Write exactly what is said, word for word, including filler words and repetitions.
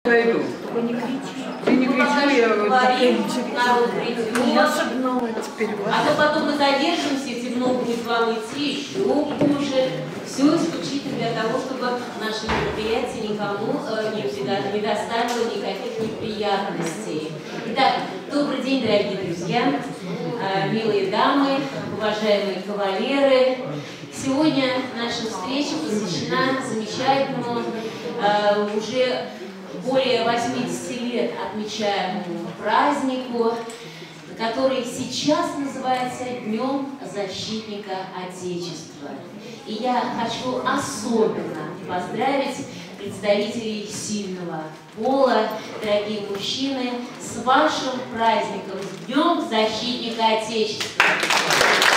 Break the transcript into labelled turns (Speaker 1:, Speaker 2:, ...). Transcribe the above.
Speaker 1: Пойду.
Speaker 2: Только не кричи.
Speaker 1: Ты не кричу, я вот такая
Speaker 2: народ придет.
Speaker 1: Я шагнула теперь.
Speaker 2: А то потом мы задержимся, темно будет вам идти, еще хуже. Все исключительно для того, чтобы наше мероприятие никому э, не, не доставило никаких неприятностей. Итак, добрый день, дорогие друзья, э, милые дамы, уважаемые кавалеры. Сегодня наша встреча посвящена замечательному, э, уже более восьмидесяти лет отмечаемому празднику, который сейчас называется Днем Защитника Отечества. И я хочу особенно поздравить представителей сильного пола, дорогие мужчины, с вашим праздником, с Днем Защитника Отечества.